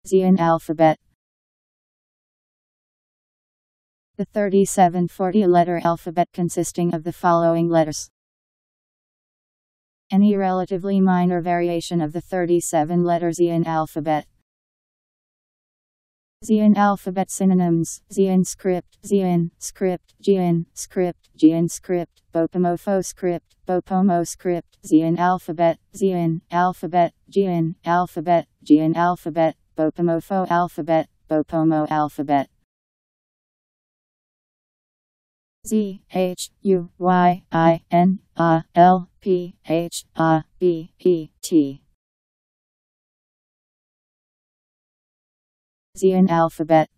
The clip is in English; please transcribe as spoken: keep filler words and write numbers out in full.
Zhuyin alphabet. The thirty-seven forty-letter alphabet consisting of the following letters. Any relatively minor variation of the thirty-seven letter Zhuyin alphabet. Zhuyin alphabet synonyms: Zhuyin script, Zhuyin script, Jhuyin script, Jhuyin script, Bopomofo script, Bopomo script, Zhuyin alphabet, Zhuyin alphabet, Jhuyin alphabet, Jhuyin alphabet, Bopomofo alphabet, Bopomo alphabet. Z H U Y I N A L P H A B E T. Zhuyin alphabet.